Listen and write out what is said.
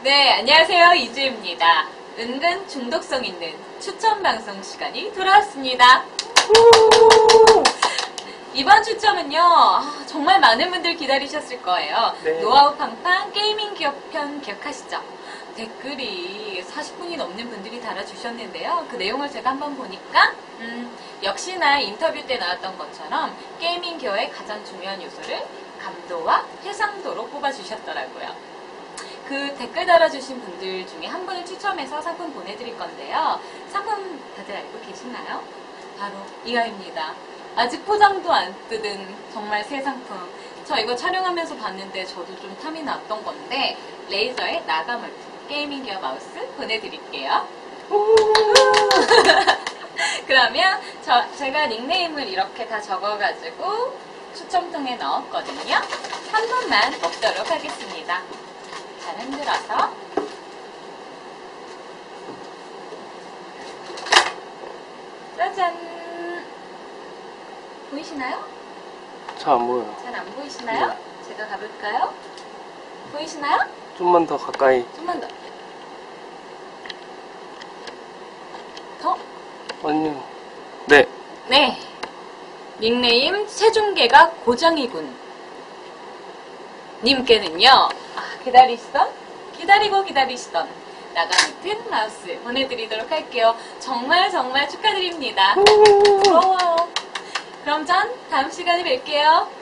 네, 안녕하세요. 이주입니다. 은근 중독성 있는 추천 방송 시간이 돌아왔습니다. 이번 추첨은요, 정말 많은 분들 기다리셨을 거예요. 네. 노하우 팡팡 게이밍 기업편 기억하시죠? 댓글이 40분이 넘는 분들이 달아주셨는데요. 그 내용을 제가 한번 보니까 역시나 인터뷰 때 나왔던 것처럼 게이밍 기어의 가장 중요한 요소를 감도와 해상도로 꼽아주셨더라고요. 그 댓글 달아주신 분들 중에 한 분을 추첨해서 상품 보내드릴 건데요. 상품 다들 알고 계시나요? 바로 이하입니다. 아직 포장도 안 뜯은 정말 새 상품. 저 이거 촬영하면서 봤는데 저도 좀 탐이 났던 건데 레이저의 나가 물품 게이밍 기어 마우스 보내드릴게요. 그러면 제가 닉네임을 이렇게 다 적어가지고 추첨통에 넣었거든요. 한 분만 뽑도록 하겠습니다. 잘 흔들어서 짜잔! 보이시나요? 잘 안 보여요. 잘 안 보이시나요? 제가 가볼까요? 보이시나요? 좀만 더 가까이. 좀만 더. 더? 아니요. 네. 네. 닉네임 체중계가 고정이군. 님께는요, 기다리시던 나가 밑은 마우스 보내드리도록 할게요. 정말 축하드립니다. 고마워요. 그럼 전 다음 시간에 뵐게요.